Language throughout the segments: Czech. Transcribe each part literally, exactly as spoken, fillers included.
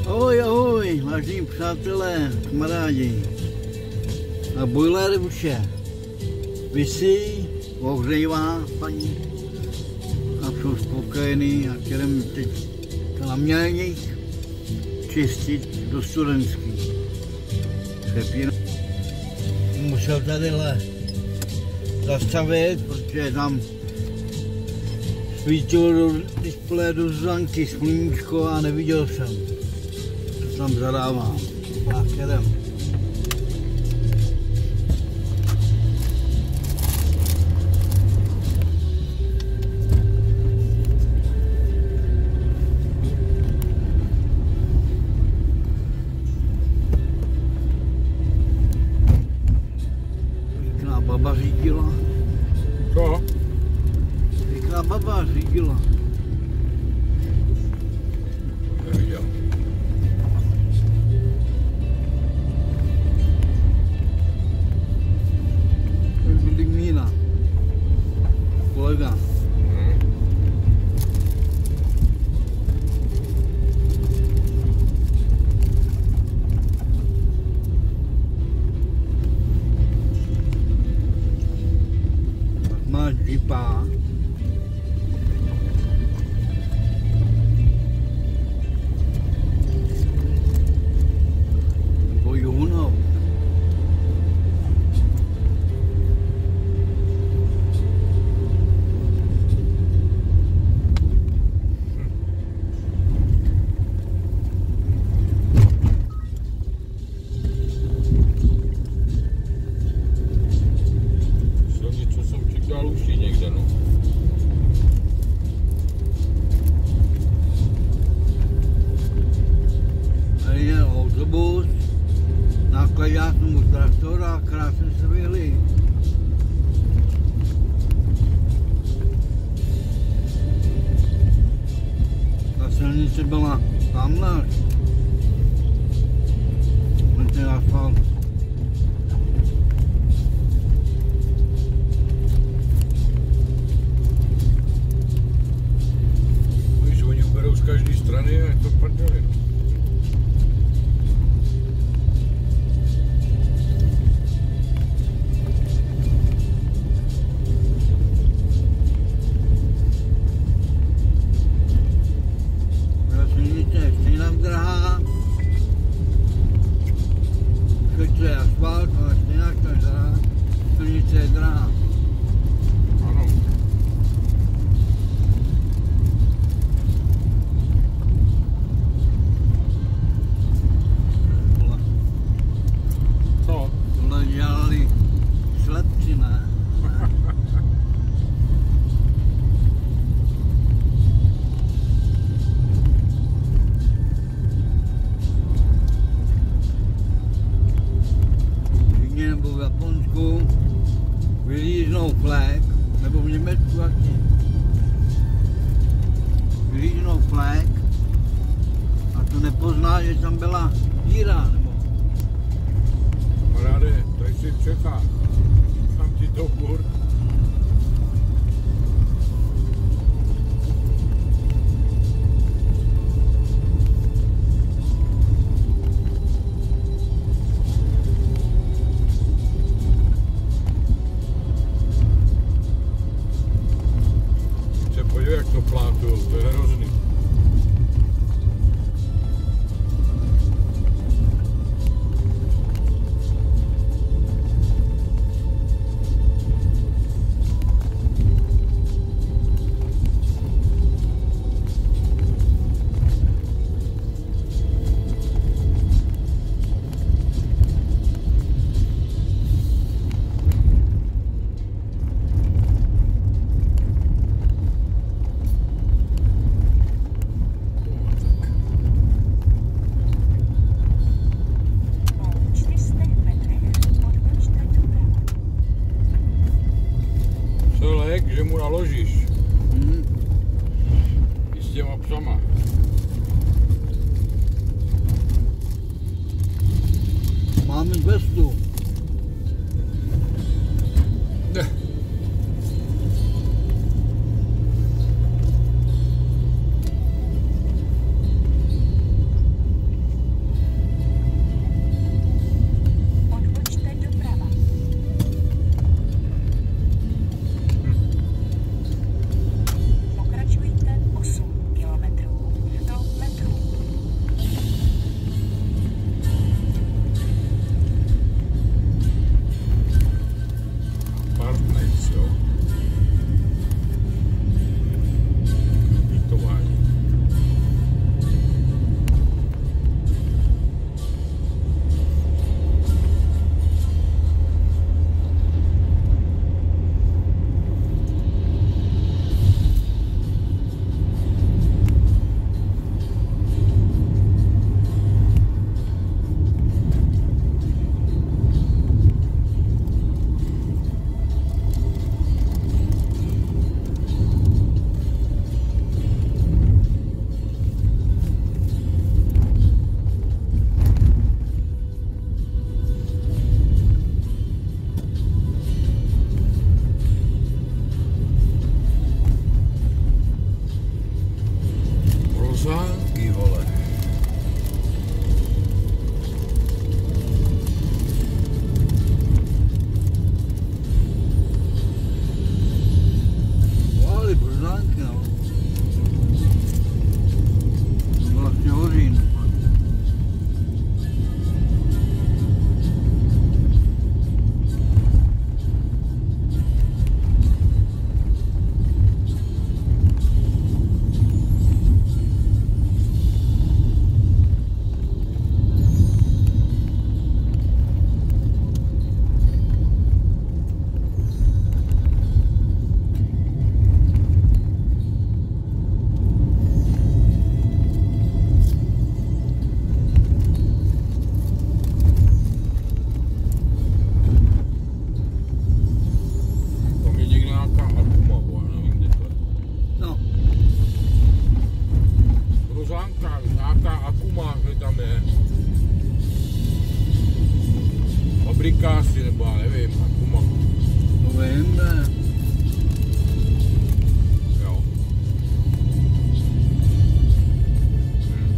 Ahoj, ahoj, vážení přátelé, kamarádi. A boiler už je visí, ohřejvá paní a jsou spokojený a kterém teď na mělních čistit do Studenský. Přepín. Musel tadyhle zastavit, protože tam svítilo do displeje do Zuzanky sluníčko a neviděl jsem, co tam zadávám. Tak jedem. Pěkná baba řídila. Co? Pěkná baba řídila. Neviděl. Byli Mína. Kolega. Hmm. Pak máš džipa. Nebo Juno. Silnicu jsem čekal už i někde, no. Tady je autobus, nákladňák tomu traktor a krásně se vyhli. Ta silnice byla tamhle. Ten asfalt. Víš, oni uberou z každé strany a je to prdeli, no. Ta silnice je stejná drahá. Všechno je asfalt, ale stejná drahá. Silnice je drahá. Ano. Tohle, Co? tohle dělali slepci, ne? V Číně nebo v Japonsku vylíznou flek, nebo v Německu taky. Vylíznou flek a to nepozná, že tam byla díra, nebo Kamaráde, tady jsi v Čechách. Tam ti to furt. Se podívej, jak to plátujou, to je hrozný. Puma, že tam je. Fabrika asi, nebo já nevím, a Puma. To vím, ne. Jo. Hm.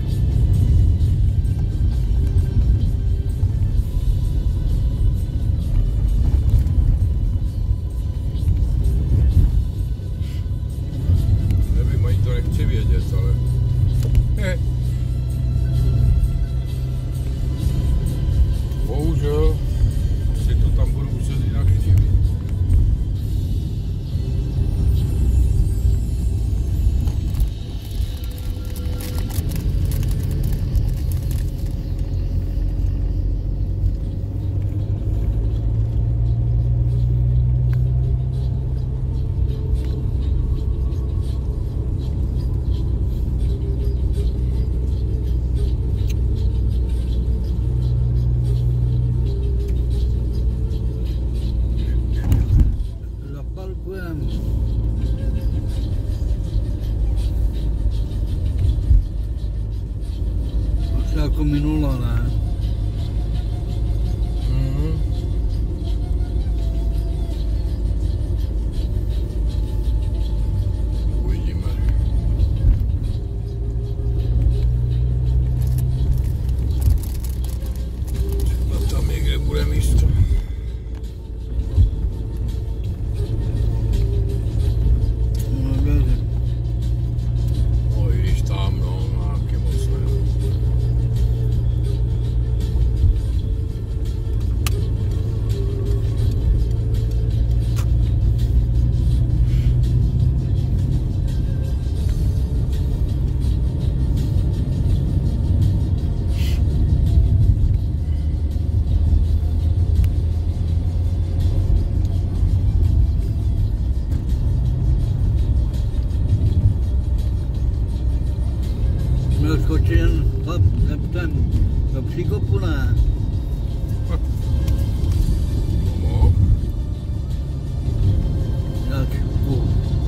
Nevím, ani to nechci vědět, ale... Je. Bohužel si to tam budu muset jinak živit. Zaparkujeme. Asi jako minula, ne? Mhm. Uvidíme. Třeba tam někde bude místo. No, věřím. No i když tam, no, nějaký moc ne. Měl skočit jen chlap neptem do příkopu, ne? No, Jak šupu.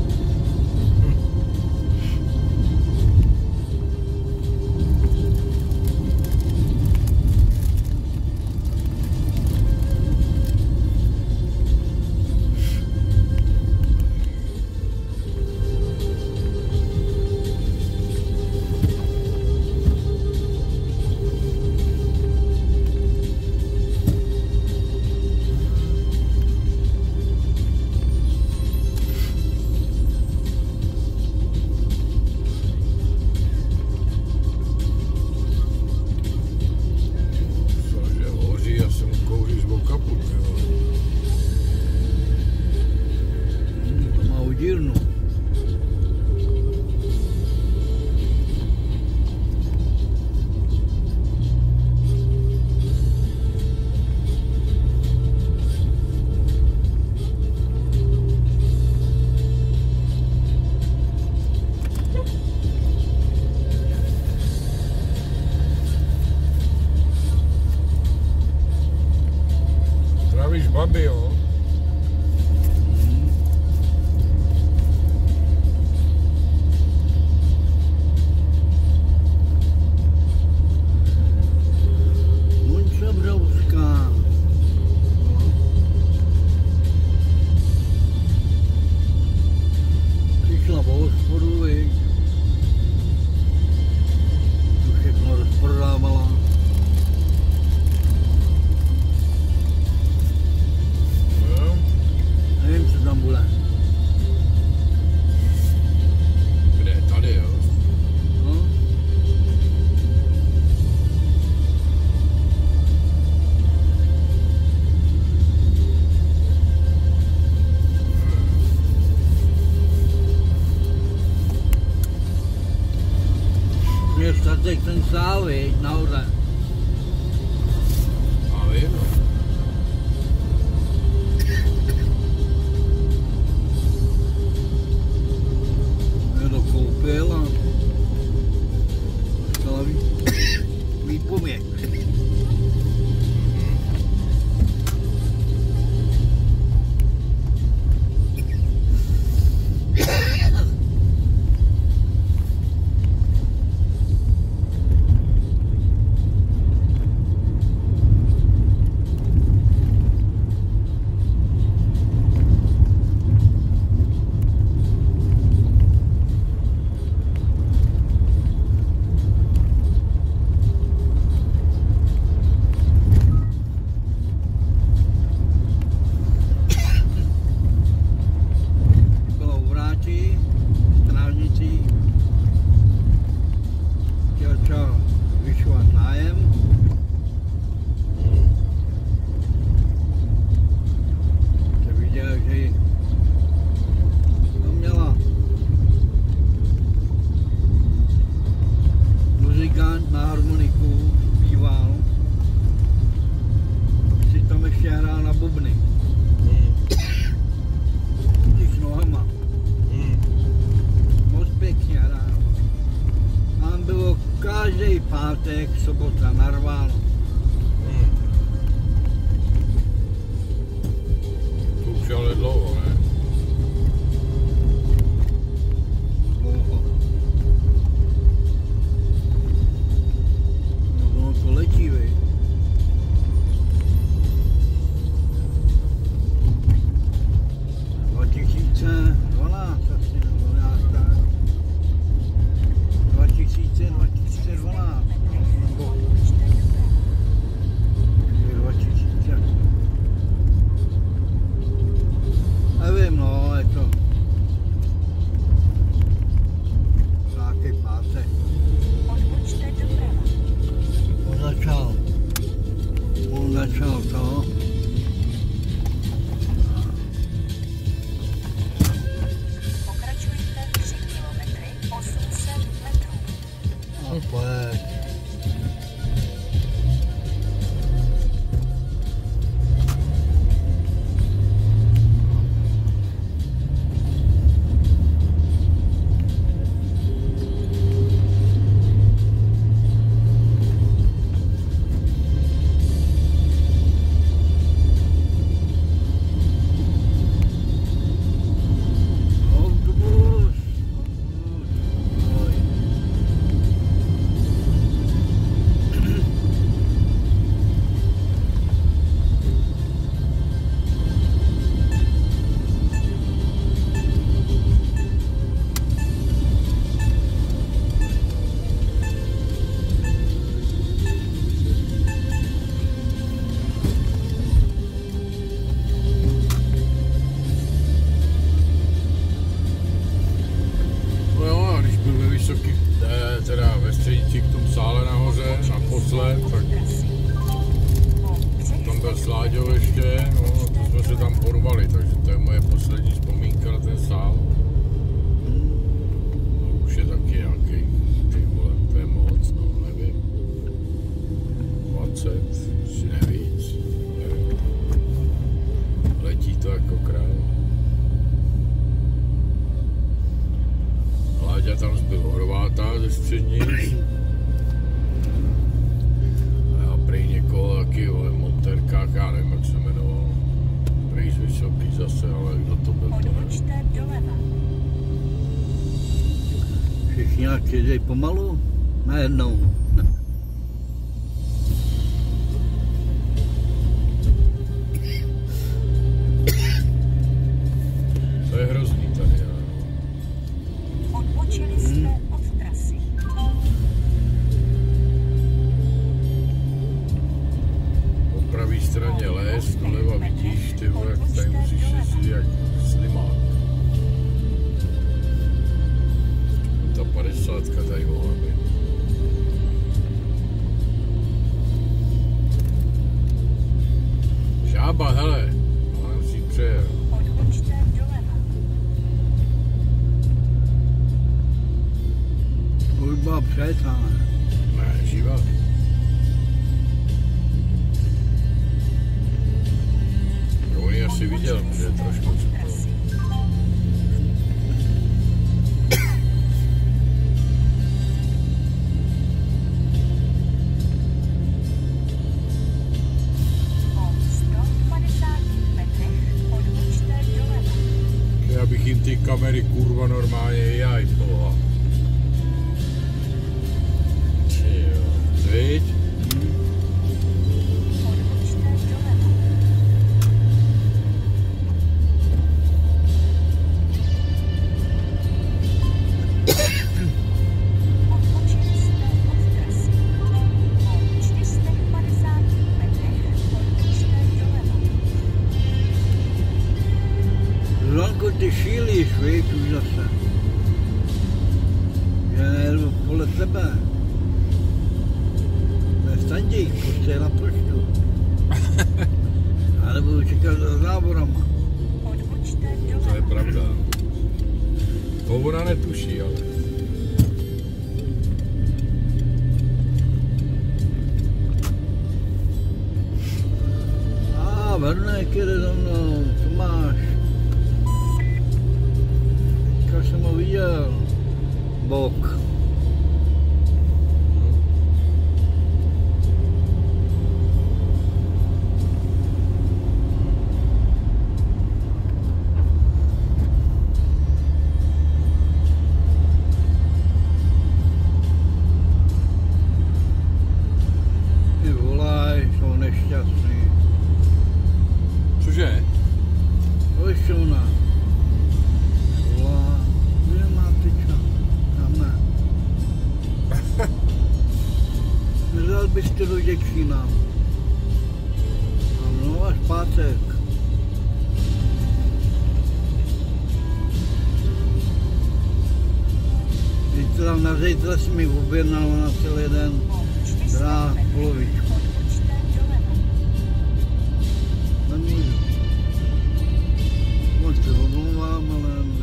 cože hoří, já jsem kouří z kaput, jo. Hmm, to má udírnu. Trávíš babi, jo? Munča Břovská. Přišla po hospodu, viď? Tu všechno rozprodávala. Jo? Nevím, co tam bude. Kde? Tady, jo? No? Mě statek ten sál, viď, nahoře. A vím, no. Mě to koupil a dostala výpověď. talent na harmoniku, zpíval. Si tam ještě hrál na bubny. Hmm. Když nohama. Hmm. Moc pěkně hrál. Tam bylo každý pátek, sobota, narváno. Hmm. To už je ale dlouho, ne? Dlouho. No ono to letí, vej. dva tisíce dvanáct asi, nebo nějak tak. dva tisíce dvanáct, nebo dva tisíce. Nevím, no, je to nějaký pátek. On začal, on začal to. A pojď. Autobus. Oj. No jo, a když byl ve vysoký, ne, teda ve střednici k tomu sále nahoře, naposled, tak tam byl Sláďo ještě, no, to jsme se tam porvali, takže to je moje poslední vzpomínka na ten sál. No, už je taky nějaký, ty vole, to je moc, no, nevím. dvacet, si nevíc, nevím. Letí to jako král. Láďa tam zbyl Horváta ze střední. A já prej někoho taky o monterkách, já nevím, jak se jmenoval. Prej z Vysoký zase, ale kdo to byl, to nevím. Všichni nějak jezdí pomalu? Najednou. To je hrozný tady, ale... Odbočili jsme od trasy. Po pravý straně les, doleva vidíš, ty vole, jak tady musíš jezdit jak slimák. Ta padesátka tady mohla být. Žába, hele, ale musí přejel. Odbočte doleva. Už byla přejetá. Ne, živá. No, on ji asi viděl, že je trošku super. Já bych jim ty kamery kurva normálně jaj, boha. Jo, viď? Zlonko, ty šílíš, víš, už zase. Že nejedu podle tebe. To je standík, prostě je na poštu. Já nebudu čekat za závorama. To je pravda. To ona netuší, ale... jel byste do Děčína. No až pátek. Zítra, na zítra si mi objednal na celý den drát polovičku. Nemůžu. Moc se omlouvám, ale nemůžu.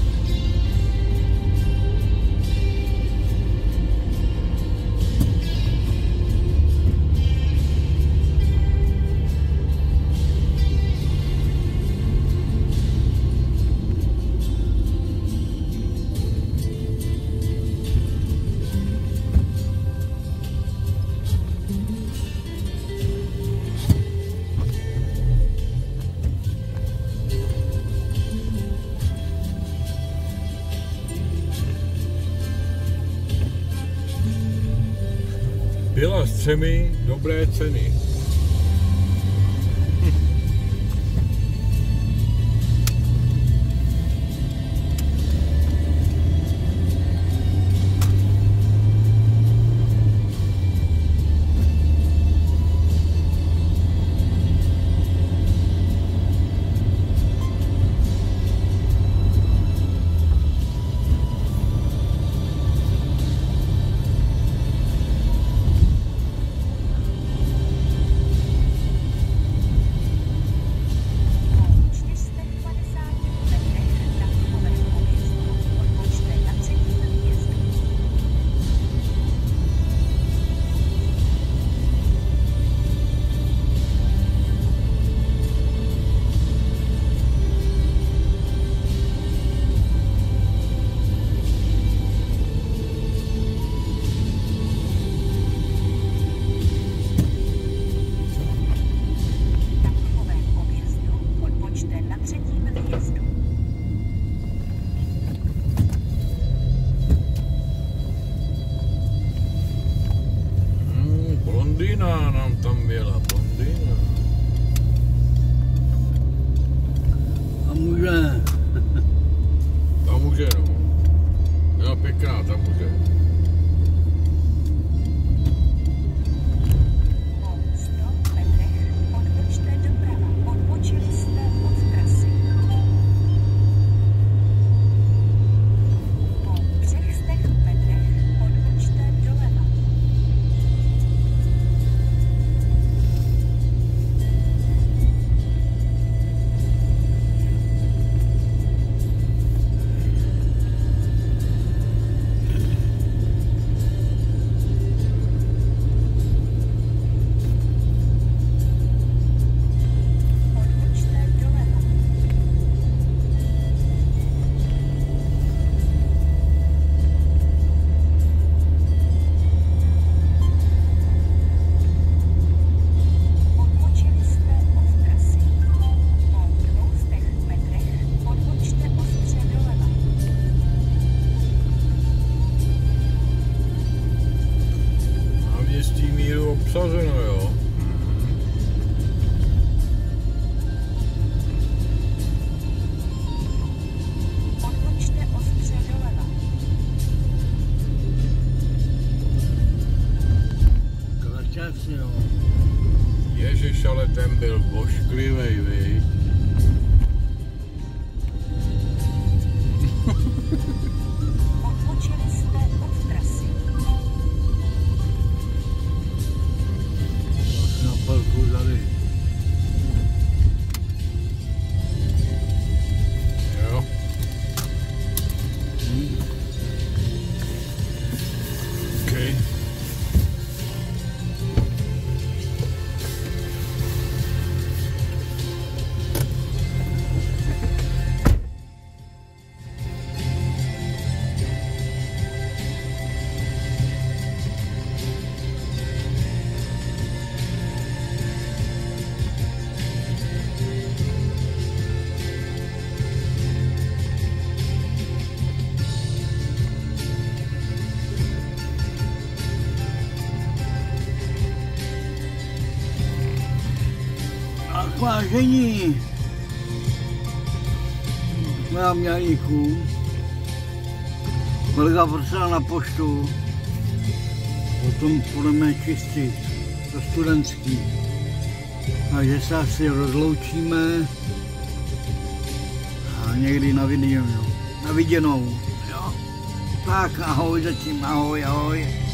Byla s třemi dobré ceny. Blondýna nám tam byla, blondýna. A může. Tam může, no. Byla pěkná, tam může. Obsazeno, jo. Odbočte ostře doleva. Kračáci, jo. Ježiš, ale ten byl bošklivej, viď? Odbočili jste od trasy. Na parku tady. Jo. Hm. Okay. Vážení námělníků, kolega poslal na poštu od potom budeme čistit do studentský. Takže se asi rozloučíme a někdy na viděnou. Na viděnou. Jo. Tak ahoj zatím, ahoj, ahoj.